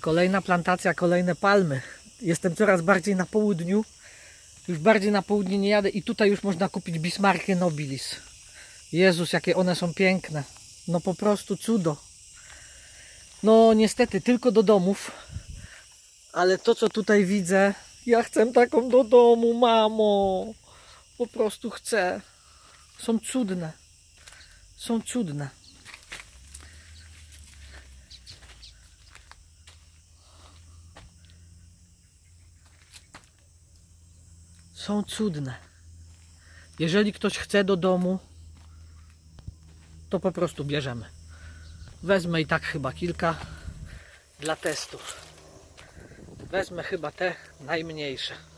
Kolejna plantacja, kolejne palmy. Jestem coraz bardziej na południu. Już bardziej na południe nie jadę i tutaj już można kupić Bismarckię nobilis. Jezus, jakie one są piękne. No po prostu cudo. No niestety tylko do domów. Ale to, co tutaj widzę, ja chcę taką do domu, mamo. Po prostu chcę. Są cudne. Są cudne. Są cudne. Jeżeli ktoś chce do domu, to po prostu bierzemy. Wezmę i tak chyba kilka dla testów. Wezmę chyba te najmniejsze.